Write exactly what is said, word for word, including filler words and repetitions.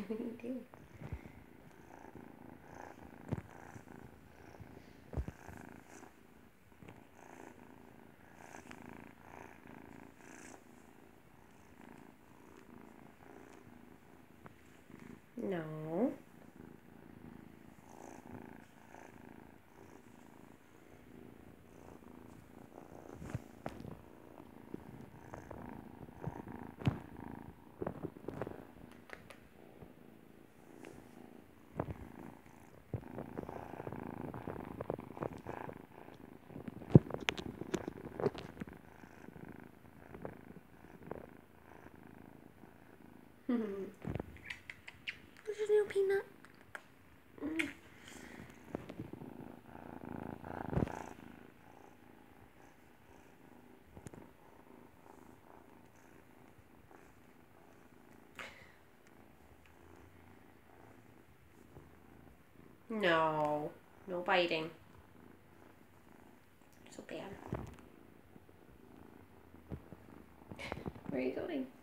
What do you do? No. Where's your new peanut? Mm. No, no biting. So bad. Where are you going?